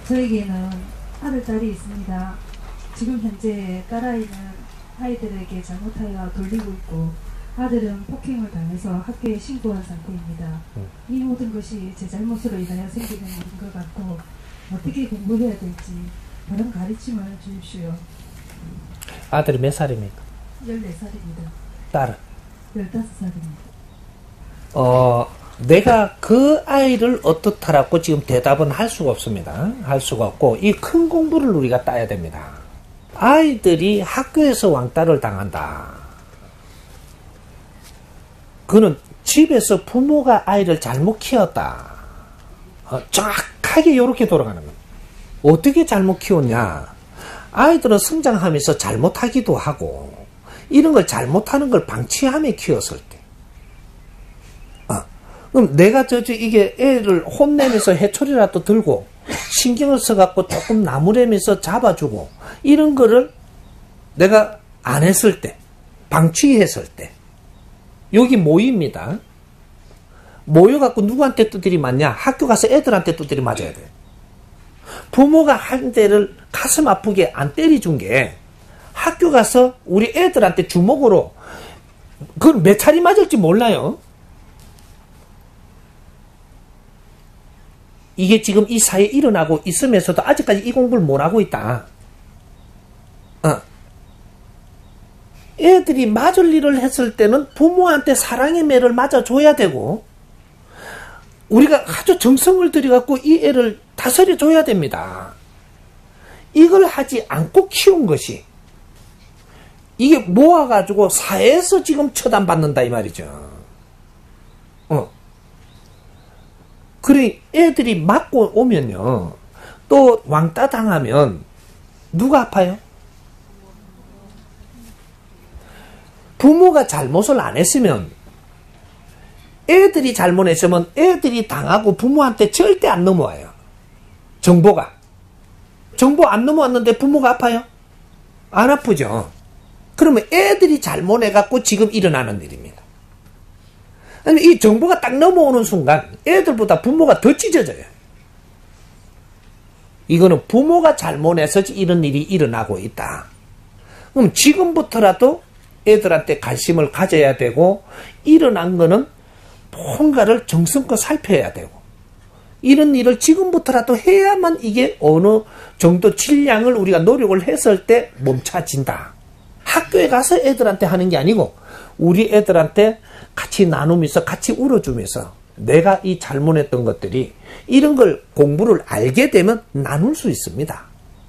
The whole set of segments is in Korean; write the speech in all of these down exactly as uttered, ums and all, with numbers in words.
저에게는 아들, 딸이 있습니다. 지금 현재 딸아이는 아이들에게 잘못하여 돌리고 있고 아들은 폭행을 당해서 학교에 신고한 상태입니다. 음. 이 모든 것이 제 잘못으로 인하여 생기는 일인 것 같고 어떻게 공부해야 될지 바른 가르침을 주십시오. 아들이 몇 살입니까? 열네 살입니다. 딸은? 열다섯 살입니다. 어, 내가 그 아이를 어떻다라고 지금 대답은 할 수가 없습니다. 할 수가 없고 이 큰 공부를 우리가 따야 됩니다. 아이들이 학교에서 왕따를 당한다. 그는 집에서 부모가 아이를 잘못 키웠다. 어, 정확하게 이렇게 돌아가는 겁니다. 어떻게 잘못 키웠냐? 아이들은 성장하면서 잘못하기도 하고 이런 걸 잘못하는 걸 방치하며 키웠을 때 어, 그럼 내가 저저 이게 애를 혼내면서 해초리라도 들고 신경을 써갖고 조금 나무래면서 잡아주고 이런 거를 내가 안 했을 때 방치했을 때 여기 모입니다. 모여갖고 누구한테 두드리 맞냐? 학교 가서 애들한테 두드리 맞아야 돼. 부모가 한 대를 가슴 아프게 안 때려준 게 학교 가서 우리 애들한테 주먹으로 그걸 몇 차례 맞을지 몰라요. 이게 지금 이 사회에 일어나고 있으면서도 아직까지 이 공부를 못 하고 있다. 어. 애들이 맞을 일을 했을 때는 부모한테 사랑의 매를 맞아줘야 되고 우리가 아주 정성을 들여갖고 이 애를 다스려 줘야 됩니다. 이걸 하지 않고 키운 것이 이게 모아가지고 사회에서 지금 처단받는다 이 말이죠. 어. 그래 애들이 맞고 오면요 또 왕따 당하면 누가 아파요? 부모가 잘못을 안 했으면 애들이 잘못했으면 애들이 당하고 부모한테 절대 안 넘어와요. 정보가. 정보 안 넘어왔는데 부모가 아파요? 안 아프죠. 그러면 애들이 잘못해갖고 지금 일어나는 일입니다. 아니, 이 정보가 딱 넘어오는 순간 애들보다 부모가 더 찢어져요. 이거는 부모가 잘못해서 이런 일이 일어나고 있다. 그럼 지금부터라도 애들한테 관심을 가져야 되고 일어난 거는 뭔가를 정성껏 살펴야 되고 이런 일을 지금부터라도 해야만 이게 어느 정도 질량을 우리가 노력을 했을 때 멈춰진다. 학교에 가서 애들한테 하는 게 아니고 우리 애들한테 같이 나누면서 같이 울어주면서 내가 이 잘못했던 것들이 이런 걸 공부를 알게 되면 나눌 수 있습니다.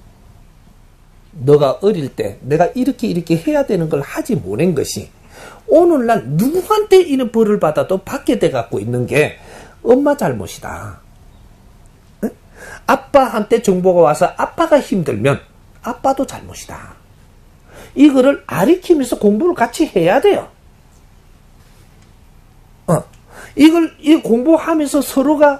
너가 어릴 때 내가 이렇게 이렇게 해야 되는 걸 하지 못한 것이 오늘날 누구한테 이런 벌을 받아도 받게 돼 갖고 있는 게 엄마 잘못이다. 응? 아빠한테 정보가 와서 아빠가 힘들면 아빠도 잘못이다. 이거를 가르치면서 공부를 같이 해야 돼요. 어. 이걸 이 공부하면서 서로가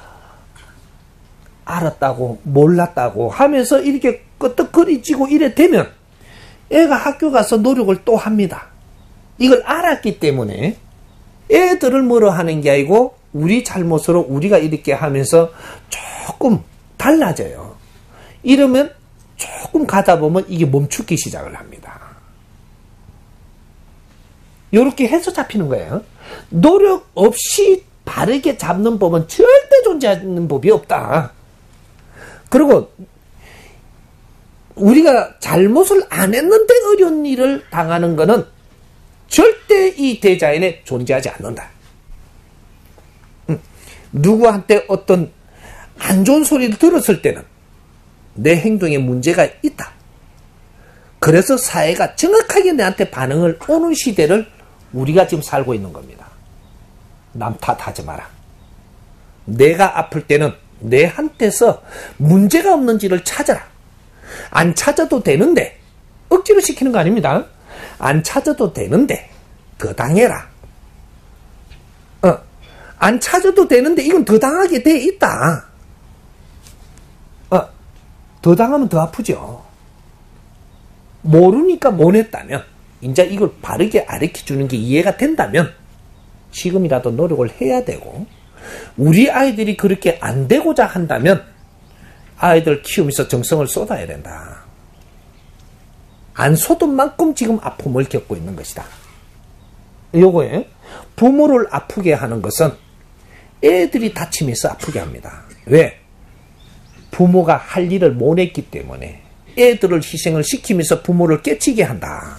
알았다고 몰랐다고 하면서 이렇게 끄떡거리지고 이래 되면 애가 학교 가서 노력을 또 합니다. 이걸 알았기 때문에 애들을 뭐라 하는 게 아니고 우리 잘못으로 우리가 이렇게 하면서 조금 달라져요. 이러면 조금 가다 보면 이게 멈추기 시작을 합니다. 이렇게 해서 잡히는 거예요. 노력 없이 바르게 잡는 법은 절대 존재하는 법이 없다. 그리고 우리가 잘못을 안 했는데 어려운 일을 당하는 것은 절대 이 대자연에 존재하지 않는다. 음, 누구한테 어떤 안 좋은 소리를 들었을 때는 내 행동에 문제가 있다. 그래서 사회가 정확하게 내한테 반응을 오는 시대를 우리가 지금 살고 있는 겁니다. 남 탓하지 마라. 내가 아플 때는 내한테서 문제가 없는지를 찾아라. 안 찾아도 되는데 억지로 시키는 거 아닙니다. 안 찾아도 되는데 더 당해라. 어, 안 찾아도 되는데 이건 더 당하게 돼 있다. 어, 더 당하면 더 아프죠. 모르니까 못했다면 이제 이걸 바르게 가르쳐주는 게 이해가 된다면 지금이라도 노력을 해야 되고 우리 아이들이 그렇게 안 되고자 한다면 아이들 키우면서 정성을 쏟아야 된다. 안 쏟은 만큼 지금 아픔을 겪고 있는 것이다. 요거에 부모를 아프게 하는 것은 애들이 다치면서 아프게 합니다. 왜? 부모가 할 일을 못 했기 때문에 애들을 희생을 시키면서 부모를 깨치게 한다.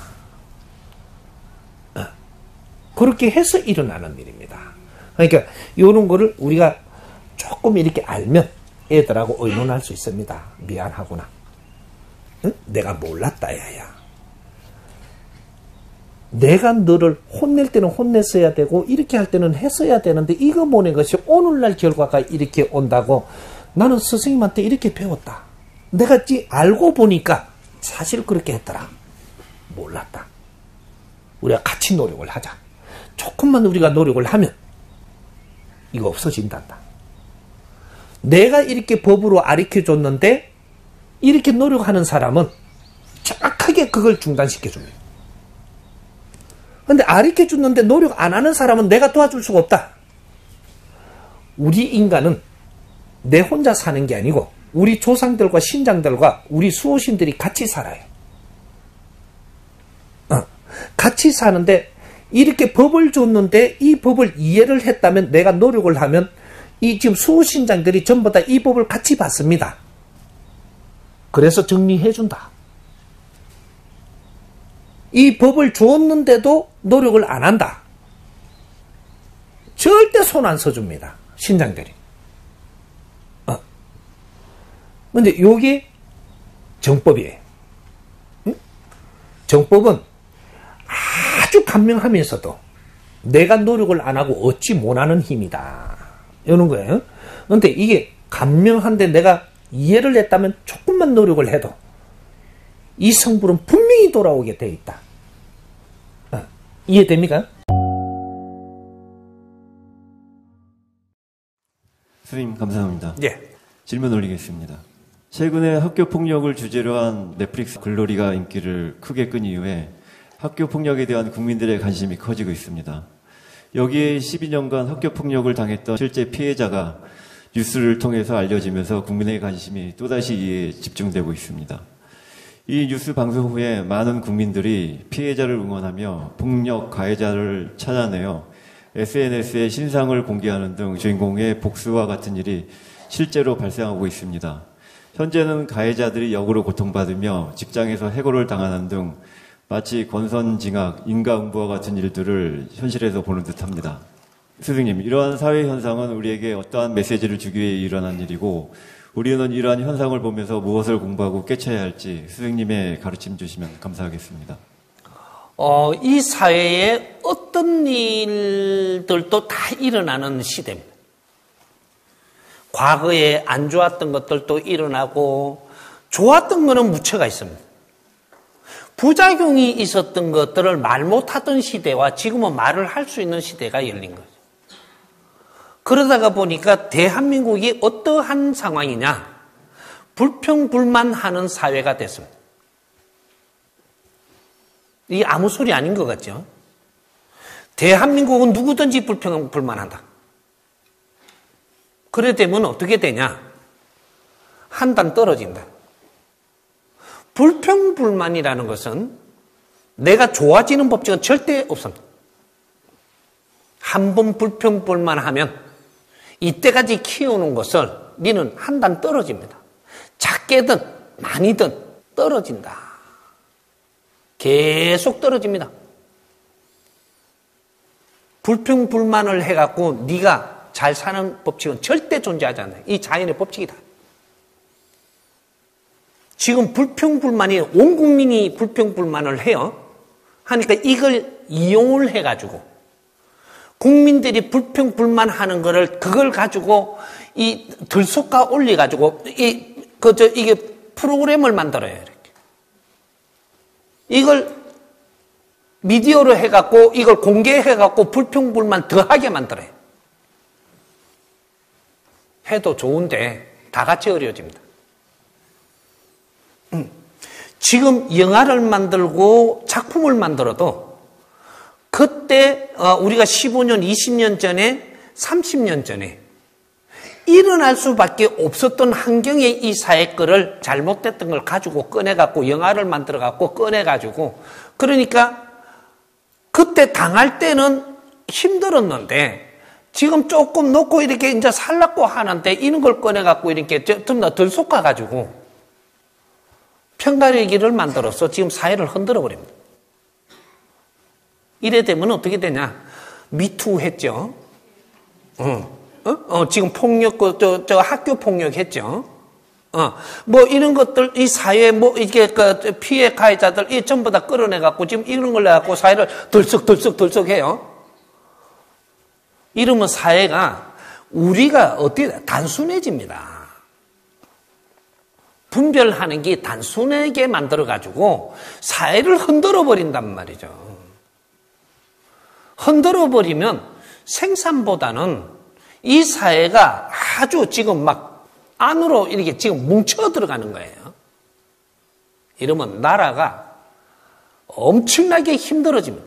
어. 그렇게 해서 일어나는 일입니다. 그러니까 이런 거를 우리가 조금 이렇게 알면 애들하고 의논할 수 있습니다. 미안하구나. 응? 내가 몰랐다 야야. 내가 너를 혼낼 때는 혼냈어야 되고 이렇게 할 때는 했어야 되는데 이거 보낸 것이 오늘날 결과가 이렇게 온다고 나는 스승님한테 이렇게 배웠다. 내가 알고 보니까 사실 그렇게 했더라. 몰랐다. 우리가 같이 노력을 하자. 조금만 우리가 노력을 하면 이거 없어진단다. 내가 이렇게 법으로 가르쳐줬는데 이렇게 노력하는 사람은 정확하게 그걸 중단시켜줍니다. 근데 가르쳐줬는데 노력 안 하는 사람은 내가 도와줄 수가 없다. 우리 인간은 내 혼자 사는 게 아니고 우리 조상들과 신장들과 우리 수호신들이 같이 살아요. 어, 같이 사는데 이렇게 법을 줬는데 이 법을 이해를 했다면 내가 노력을 하면 이 지금 수호신장들이 전부 다 이 법을 같이 받습니다. 그래서 정리해준다. 이 법을 주었는데도 노력을 안 한다. 절대 손 안 써줍니다. 신장들이. 어. 근데 요게 정법이에요. 응? 정법은 아주 간명하면서도 내가 노력을 안 하고 얻지 못하는 힘이다. 이런 거예요. 근데 이게 간명한데 내가 이해를 했다면 조금만 노력을 해도 이 성불은 분명히 돌아오게 돼 있다. 어, 이해됩니까? 선생님 감사합니다. 예. 질문 올리겠습니다. 최근에 학교폭력을 주제로 한 넷플릭스 글로리가 인기를 크게 끈 이후에 학교폭력에 대한 국민들의 관심이 커지고 있습니다. 여기에 십이 년간 학교폭력을 당했던 실제 피해자가 뉴스를 통해서 알려지면서 국민의 관심이 또다시 이에 집중되고 있습니다. 이 뉴스 방송 후에 많은 국민들이 피해자를 응원하며 폭력 가해자를 찾아내어 에스엔에스에 신상을 공개하는 등 주인공의 복수와 같은 일이 실제로 발생하고 있습니다. 현재는 가해자들이 역으로 고통받으며 직장에서 해고를 당하는 등 마치 권선징악, 인과응보와 같은 일들을 현실에서 보는 듯합니다. 스승님, 이러한 사회 현상은 우리에게 어떠한 메시지를 주기 위해 일어난 일이고 우리는 이러한 현상을 보면서 무엇을 공부하고 깨쳐야 할지 스승님의 가르침 주시면 감사하겠습니다. 어, 이 사회에 어떤 일들도 다 일어나는 시대입니다. 과거에 안 좋았던 것들도 일어나고 좋았던 거는 무채가 있습니다. 부작용이 있었던 것들을 말 못하던 시대와 지금은 말을 할 수 있는 시대가 열린 거죠. 그러다가 보니까 대한민국이 어떠한 상황이냐? 불평불만하는 사회가 됐습니다. 이게 아무 소리 아닌 것 같죠? 대한민국은 누구든지 불평불만한다. 그래 되면 어떻게 되냐? 한 단 떨어진다. 불평불만이라는 것은 내가 좋아지는 법칙은 절대 없습니다. 한 번 불평불만하면 이때까지 키우는 것을 니는 한 단 떨어집니다. 작게든 많이든 떨어진다. 계속 떨어집니다. 불평불만을 해갖고 네가 잘 사는 법칙은 절대 존재하지 않아요. 이 자연의 법칙이다. 지금 불평불만이 온 국민이 불평불만을 해요. 하니까 이걸 이용을 해가지고 국민들이 불평불만하는 거를 그걸 가지고 이 들속가 올려가지고 이 그저 이게 프로그램을 만들어요. 이렇게 이걸 미디어로 해갖고 이걸 공개해갖고 불평불만 더하게 만들어요. 해도 좋은데 다 같이 어려워집니다. 음. 지금 영화를 만들고 작품을 만들어도 그때 우리가 십오 년, 이십 년 전에, 삼십 년 전에 일어날 수밖에 없었던 환경의 이 사회 거를 잘못됐던 걸 가지고 꺼내갖고 영화를 만들어갖고 꺼내가지고 그러니까 그때 당할 때는 힘들었는데 지금 조금 놓고 이렇게 이제 살라고 하는데 이런 걸 꺼내갖고 이렇게 좀 더 덜 쏟아가지고 평가의 길을 만들어서 지금 사회를 흔들어 버립니다. 이래 되면 어떻게 되냐? 미투 했죠. 어, 어? 어 지금 폭력, 저, 저 학교 폭력 했죠. 어, 뭐 이런 것들, 이 사회, 뭐 이게 그 피해 가해자들, 이 전부 다 끌어내갖고 지금 이런 걸 내갖고 사회를 들썩들썩들썩 해요. 이러면 사회가 우리가 어떻게 단순해집니다. 분별하는 게 단순하게 만들어가지고 사회를 흔들어 버린단 말이죠. 흔들어 버리면 생산보다는 이 사회가 아주 지금 막 안으로 이렇게 지금 뭉쳐 들어가는 거예요. 이러면 나라가 엄청나게 힘들어집니다.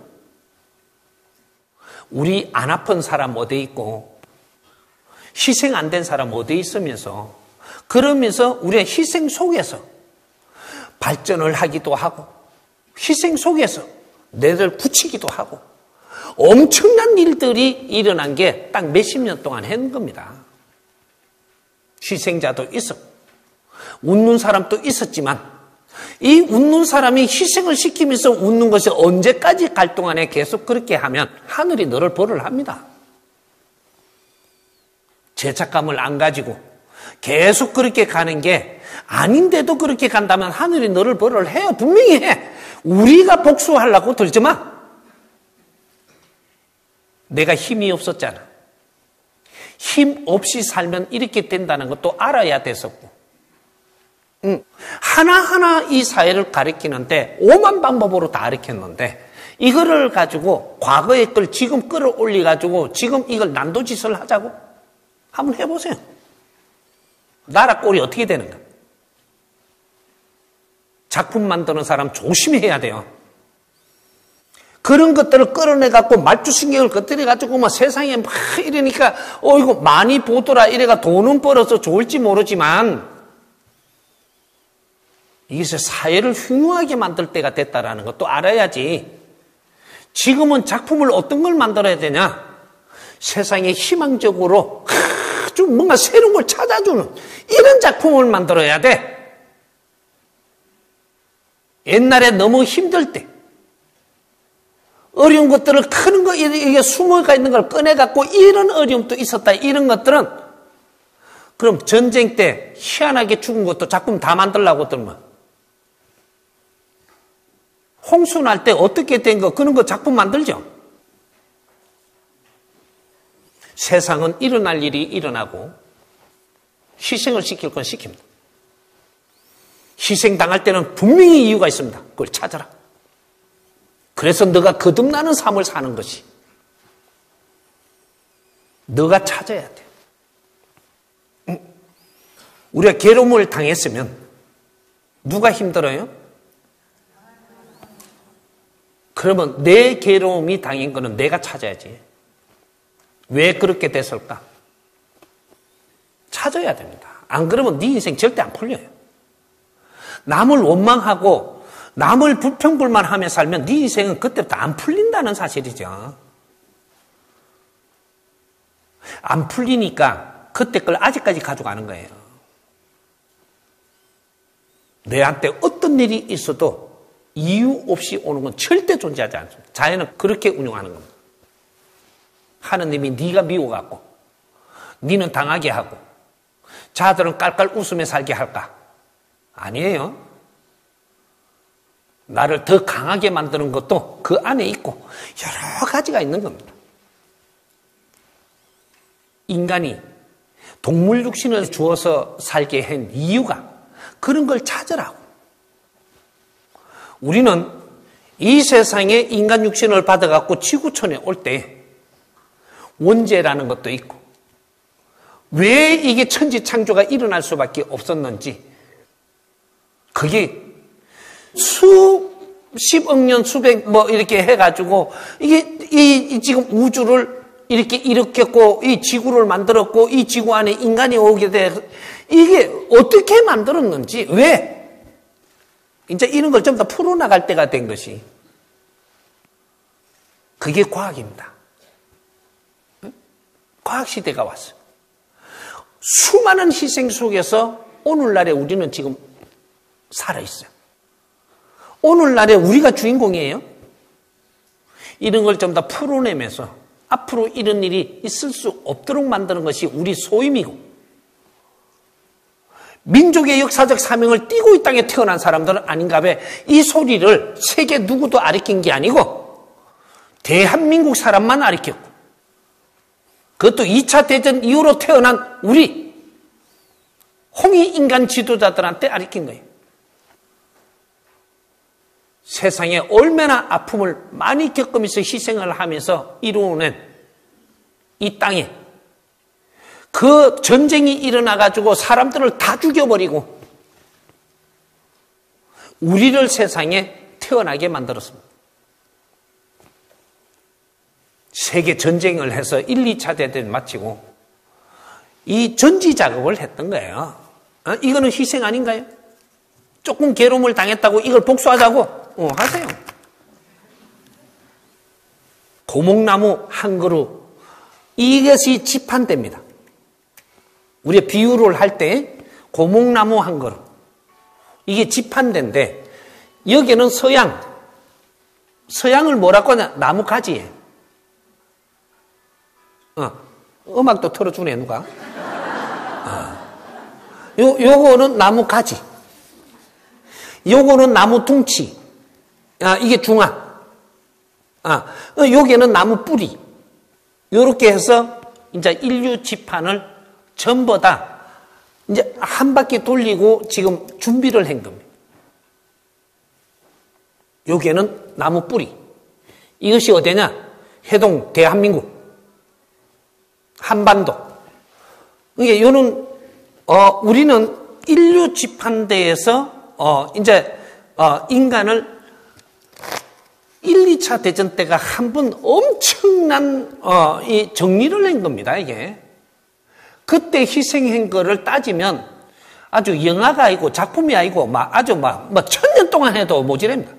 우리 안 아픈 사람 어디 있고 희생 안 된 사람 어디 있으면서 그러면서 우리가 희생 속에서 발전을 하기도 하고 희생 속에서 내를 붙이기도 하고 엄청난 일들이 일어난 게 딱 몇십 년 동안 한 겁니다. 희생자도 있었고 웃는 사람도 있었지만 이 웃는 사람이 희생을 시키면서 웃는 것이 언제까지 갈 동안에 계속 그렇게 하면 하늘이 너를 벌을 합니다. 죄책감을 안 가지고 계속 그렇게 가는 게 아닌데도 그렇게 간다면 하늘이 너를 벌을 해요. 분명히 해. 우리가 복수하려고 들지 마. 내가 힘이 없었잖아. 힘 없이 살면 이렇게 된다는 것도 알아야 됐었고. 응. 하나하나 이 사회를 가리키는데 오만 방법으로 다 가리켰는데 이거를 가지고 과거의 걸 지금 끌어올려가지고 지금 이걸 난도짓을 하자고? 한번 해보세요. 나라 꼴이 어떻게 되는가? 작품 만드는 사람 조심해야 돼요. 그런 것들을 끌어내갖고 말주신경을 겉들여가지고 뭐 세상에 막 이러니까 어이구 많이 보더라 이래가 돈은 벌어서 좋을지 모르지만 이것이 사회를 흉흉하게 만들 때가 됐다라는 것도 알아야지. 지금은 작품을 어떤 걸 만들어야 되냐? 세상에 희망적으로 아주 뭔가 새로운 걸 찾아주는 이런 작품을 만들어야 돼. 옛날에 너무 힘들 때 어려운 것들을 크는 거, 이게 숨어가 있는 걸 꺼내갖고 이런 어려움도 있었다. 이런 것들은 그럼 전쟁 때 희한하게 죽은 것도 작품 다 만들려고 들면 홍수 날 때 어떻게 된 거, 그런 거 작품 만들죠. 세상은 일어날 일이 일어나고 희생을 시킬 건 시킵니다. 희생당할 때는 분명히 이유가 있습니다. 그걸 찾아라. 그래서 너가 거듭나는 삶을 사는 것이 너가 찾아야 돼. 응? 우리가 괴로움을 당했으면 누가 힘들어요? 그러면 내 괴로움이 당한 거는 내가 찾아야지. 왜 그렇게 됐을까? 찾아야 됩니다. 안 그러면 네 인생 절대 안 풀려요. 남을 원망하고 남을 불평불만하며 살면 네 인생은 그때부터 안 풀린다는 사실이죠. 안 풀리니까 그때 걸 아직까지 가져가는 거예요. 내한테 어떤 일이 있어도 이유 없이 오는 건 절대 존재하지 않습니다. 자연은 그렇게 운영하는 겁니다. 하느님이 네가 미워갖고 네는 당하게 하고 자들은 깔깔 웃으며 살게 할까? 아니에요. 나를 더 강하게 만드는 것도 그 안에 있고 여러 가지가 있는 겁니다. 인간이 동물 육신을 주어서 살게 한 이유가 그런 걸 찾으라고. 우리는 이 세상에 인간 육신을 받아갖고 지구촌에 올 때 원죄라는 것도 있고 왜 이게 천지창조가 일어날 수밖에 없었는지 그게 수십억 년, 수백 뭐 이렇게 해가지고 이게 이, 이 지금 우주를 이렇게 일으켰고 이 지구를 만들었고 이 지구 안에 인간이 오게 돼. 이게 어떻게 만들었는지, 왜? 이제 이런 걸 좀 더 풀어나갈 때가 된 것이, 그게 과학입니다. 과학시대가 왔어요. 수많은 희생 속에서 오늘날에 우리는 지금 살아있어요. 오늘날에 우리가 주인공이에요. 이런 걸 좀 더 풀어내면서 앞으로 이런 일이 있을 수 없도록 만드는 것이 우리 소임이고, 민족의 역사적 사명을 띠고 이 땅에 태어난 사람들은 아닌가 봐. 이 소리를 세계 누구도 가르친 게 아니고 대한민국 사람만 가르쳤고, 그것도 이 차 대전 이후로 태어난 우리 홍익인간 지도자들한테 가르친 거예요. 세상에 얼마나 아픔을 많이 겪으면서 희생을 하면서 이루어낸 이 땅에 그 전쟁이 일어나가지고 사람들을 다 죽여버리고 우리를 세상에 태어나게 만들었습니다. 세계 전쟁을 해서 일, 이 차 대전 마치고 이 전지 작업을 했던 거예요. 어? 이거는 희생 아닌가요? 조금 괴로움을 당했다고 이걸 복수하자고? 어, 하세요. 고목나무 한 그루, 이것이 지판대입니다. 우리가 비유를 할 때 고목나무 한 그루, 이게 지판대인데, 여기는 서양, 서양을 뭐라고 하냐? 나무 가지예요. 어, 음악도 틀어주네, 누가? 어. 요, 요거는 나무 가지, 요거는 나무 둥치, 아, 이게 중안, 아, 여기에는 나무 뿌리. 요렇게 해서 이제 인류 지판을 전부 다 이제 한 바퀴 돌리고 지금 준비를 한 겁니다. 여기에는 나무 뿌리. 이것이 어디냐? 해동, 대한민국, 한반도. 이게 요는 어 우리는 인류 지판대에서 어 이제 어 인간을 일, 이 차 대전 때가 한 번 엄청난 어, 이 정리를 한 겁니다. 이게 그때 희생한 거를 따지면 아주 영화가 아니고 작품이 아니고 막 아주 막 뭐 천년 동안 해도 모자랍니다.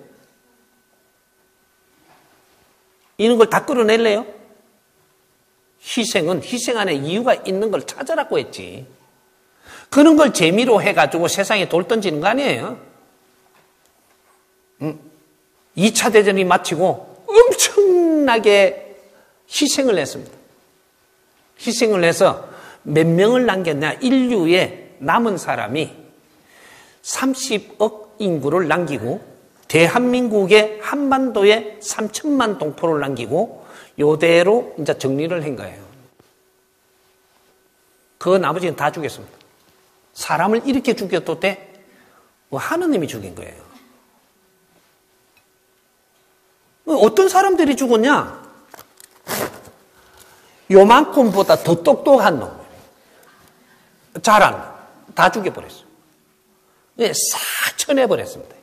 이런 걸 다 끌어낼래요? 희생은 희생 안에 이유가 있는 걸 찾아라고 했지. 그런 걸 재미로 해가지고 세상에 돌 던지는 거 아니에요? 음. 이 차 대전이 마치고 엄청나게 희생을 했습니다. 희생을 해서 몇 명을 남겼냐? 인류에 남은 사람이 삼십억 인구를 남기고 대한민국의 한반도에 삼천만 동포를 남기고 요대로 이제 정리를 한 거예요. 그 나머지는 다 죽였습니다. 사람을 이렇게 죽여도 돼? 뭐 하느님이 죽인 거예요. 어떤 사람들이 죽었냐? 요만큼보다 더 똑똑한 놈, 잘한 놈, 다 죽여버렸어요. 싹 쳐내버렸습니다.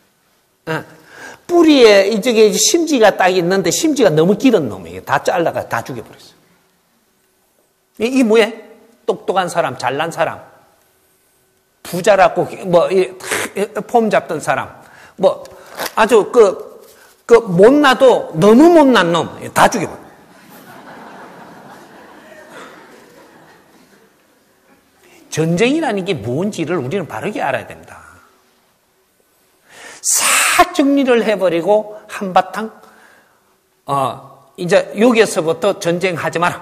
뿌리에 이쪽에 심지가 딱 있는데 심지가 너무 길은 놈이에요. 다 잘라가 다 죽여버렸어요. 이게 뭐야? 똑똑한 사람, 잘난 사람, 부자라고 뭐 폼 잡던 사람, 뭐 아주 그 그 못나도 너무 못난 놈 다 죽여버려. 전쟁이라는 게 뭔지를 우리는 바르게 알아야 됩니다. 싹 정리를 해버리고 한바탕 어 이제 여기에서부터 전쟁하지 마라.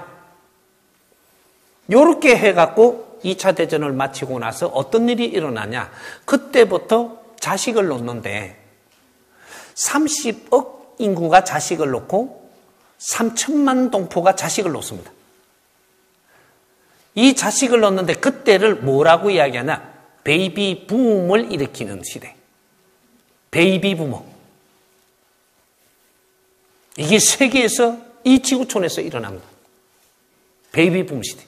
요렇게 해갖고 이 차 대전을 마치고 나서 어떤 일이 일어나냐? 그때부터 자식을 놓는데 삼십억 인구가 자식을 놓고 삼천만 동포가 자식을 놓습니다. 이 자식을 놓는데 그때를 뭐라고 이야기하냐? 베이비 붐을 일으키는 시대. 베이비 부모. 이게 세계에서 이 지구촌에서 일어납니다. 베이비 붐 시대.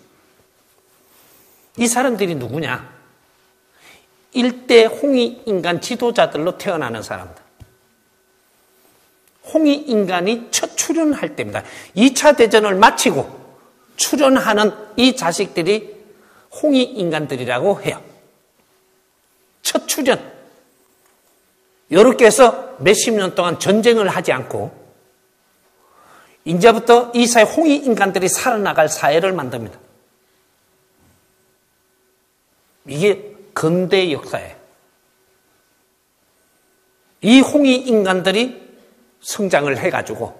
이 사람들이 누구냐? 일대 홍익인간 지도자들로 태어나는 사람들. 홍익인간이 첫 출현할 때입니다. 이 차 대전을 마치고 출현하는 이 자식들이 홍익인간들이라고 해요. 첫 출현. 이렇게 해서 몇십 년 동안 전쟁을 하지 않고 이제부터 이 사회 홍익인간들이 살아나갈 사회를 만듭니다. 이게 근대 역사예요. 이 홍익인간들이 성장을 해가지고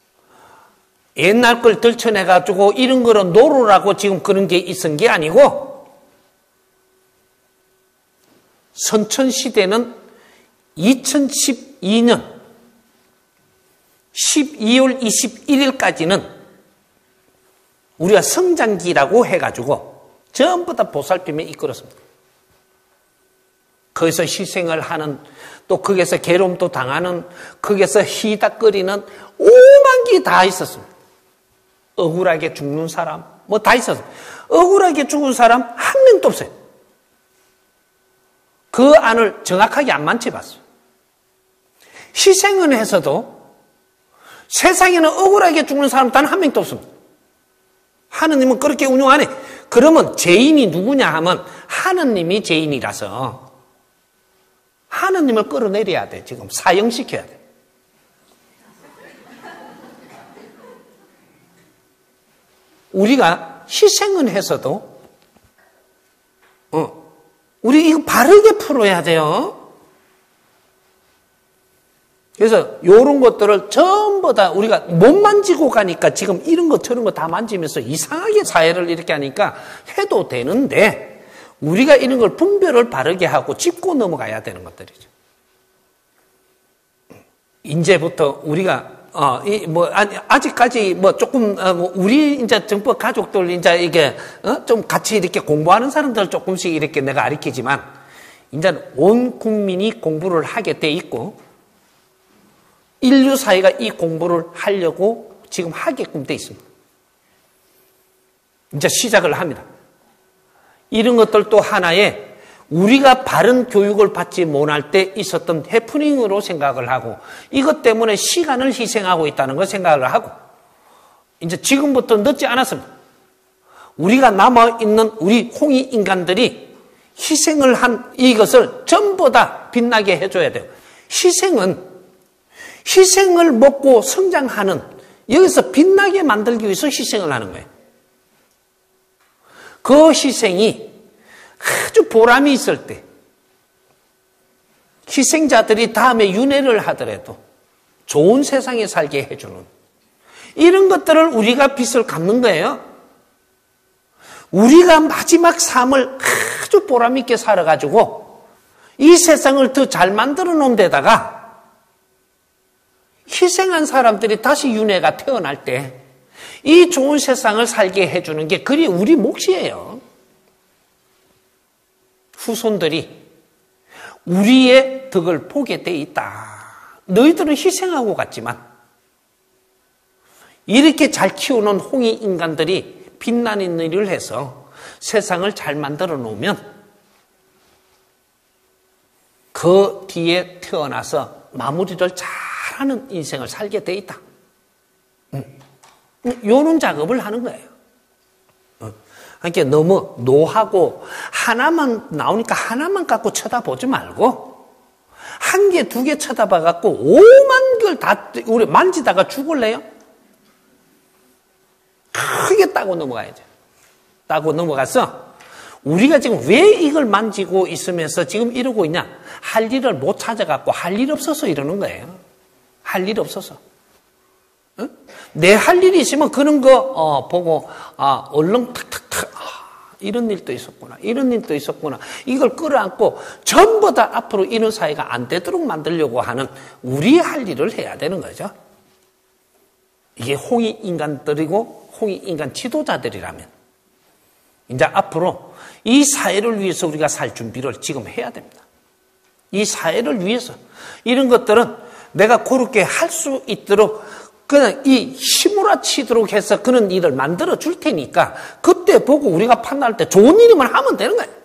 옛날 걸 들춰내가지고 이런 거로 노로라고 지금 그런 게 있은 게 아니고 선천시대는 이천십이 년 십이월 이십일일까지는 우리가 성장기라고 해가지고 전부 다 보살핌에 이끌었습니다. 거기서 희생을 하는, 또 거기서 괴로움도 당하는, 거기서 희닥거리는 오만 게 다 있었습니다. 억울하게 죽는 사람 뭐 다 있었어요. 억울하게 죽은 사람 한 명도 없어요. 그 안을 정확하게 안 만져봤어요. 희생은 해서도 세상에는 억울하게 죽는 사람 단 한 명도 없습니다. 하느님은 그렇게 운영 안 해. 그러면 죄인이 누구냐 하면 하느님이 죄인이라서 하느님을 끌어내려야 돼. 지금 사형시켜야 돼. 우리가 희생은 해서도 어, 우리 이거 바르게 풀어야 돼요. 그래서 이런 것들을 전부 다 우리가 못 만지고 가니까 지금 이런 거 저런 거 다 만지면서 이상하게 사회를 이렇게 하니까 해도 되는데 우리가 이런 걸 분별을 바르게 하고 짚고 넘어가야 되는 것들이죠. 이제부터 우리가 어, 이, 뭐, 아직까지, 뭐, 조금, 어, 뭐 우리, 이제, 정법 가족들, 이제, 이게, 어, 좀 같이 이렇게 공부하는 사람들 조금씩 이렇게 내가 가르치지만, 이제 온 국민이 공부를 하게 돼 있고, 인류 사회가 이 공부를 하려고 지금 하게끔 돼 있습니다. 이제 시작을 합니다. 이런 것들도 하나의 우리가 바른 교육을 받지 못할 때 있었던 해프닝으로 생각을 하고 이것 때문에 시간을 희생하고 있다는 걸 생각을 하고 이제 지금부터 늦지 않았습니다. 우리가 남아있는 우리 홍익인간들이 희생을 한 이것을 전부 다 빛나게 해줘야 돼요. 희생은 희생을 먹고 성장하는 여기서 빛나게 만들기 위해서 희생을 하는 거예요. 그 희생이 아주 보람이 있을 때 희생자들이 다음에 윤회를 하더라도 좋은 세상에 살게 해주는 이런 것들을 우리가 빚을 갚는 거예요. 우리가 마지막 삶을 아주 보람 있게 살아가지고 이 세상을 더 잘 만들어 놓은 데다가 희생한 사람들이 다시 윤회가 태어날 때 이 좋은 세상을 살게 해주는 게 그리 우리 몫이에요. 후손들이 우리의 덕을 보게 돼 있다. 너희들은 희생하고 갔지만 이렇게 잘 키우는 홍익인간들이 빛나는 일을 해서 세상을 잘 만들어 놓으면 그 뒤에 태어나서 마무리를 잘하는 인생을 살게 돼 있다. 이런 작업을 하는 거예요. 그러니까 너무 노하고 하나만 나오니까 하나만 갖고 쳐다보지 말고 한 개, 두 개 쳐다봐 갖고 오만 개를 다 우리 만지다가 죽을래요? 크게 따고 넘어가야죠. 따고 넘어가서 우리가 지금 왜 이걸 만지고 있으면서 지금 이러고 있냐? 할 일을 못 찾아갖고 할 일 없어서 이러는 거예요. 할 일 없어서. 응? 내 할 일이 있으면 그런 거 어, 보고 아, 얼른 탁탁탁 아, 이런 일도 있었구나. 이런 일도 있었구나. 이걸 끌어안고 전부 다 앞으로 이런 사회가 안 되도록 만들려고 하는 우리의 할 일을 해야 되는 거죠. 이게 홍익인간들이고 홍익인간 지도자들이라면 이제 앞으로 이 사회를 위해서 우리가 살 준비를 지금 해야 됩니다. 이 사회를 위해서 이런 것들은 내가 그렇게 할 수 있도록 그냥 이 휘몰아치도록 해서 그런 일을 만들어 줄 테니까 그때 보고 우리가 판단할 때 좋은 일이면 하면 되는 거예요.